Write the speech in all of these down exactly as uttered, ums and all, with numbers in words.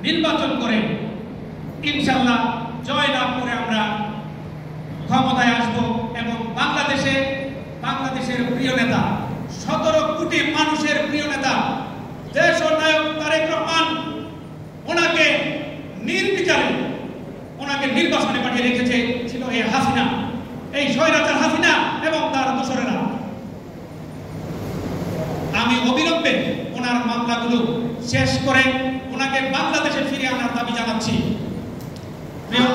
নির্বাচন করে ইনশাআল্লাহ জয়লাভ করে আমরা ক্ষমতায় আসব এবং বাংলাদেশে বাংলাদেশের প্রিয় নেতা, সতেরো কোটি মানুষের প্রিয় নেতা দেশ নায়ক তারেক রহমান ওনাকে নির্বিচারে ওনাকে নির্বাচনে পাঠিয়ে রেখেছে ছিল এই হাসিনা, এই স্বৈরাচার হাসিনা এবং তার দোসরেরা। আমি অবিলম্বে ওনার মামলাগুলো শেষ করে ওনাকে বাংলাদেশে ফিরিয়ে আনার দাবি জানাচ্ছি। প্রিয়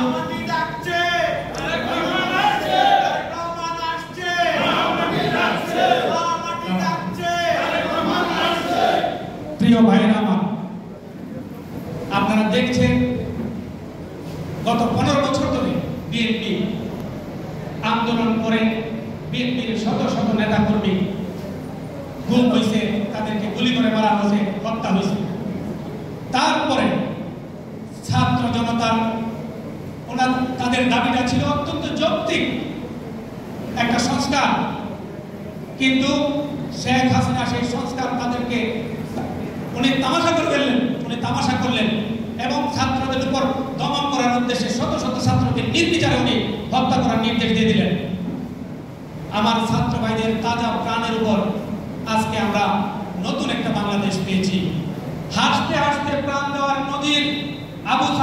প্রিয় ভাইয়েরা আমার, আপনারা দেখছেন গত পনেরো বছর ধরে বিএনপি আন্দোলন করে বিএনপির শত শত নেতা কর্মী গুম হয়েছে, তাদেরকে গুলি করে মারা হয়েছে, হত্যা হয়েছে। তারপরে ছাত্র জনতার ওনার তাদের দাবিটা ছিল অত্যন্ত যৌক্তিক একটা সংস্কার, কিন্তু শেখ হাসিনা সেই সংস্কার তাদেরকে উনি তামাশা করে ফেললেন, উনি তামাশা করলেন এবং ছাত্রদের উপর দমন করার উদ্দেশ্যে শত শত ছাত্রকে নির্বিচারে উনি হত্যা করার নির্দেশ দিয়ে দিলেন। আমার ছাত্র ভাইদের তাজা প্রাণের উপর আজকে আমরা নতুন একটা বাংলাদেশ পেয়েছি। হাসতে হাসতে প্রাণ দেওয়ার নদীর আবু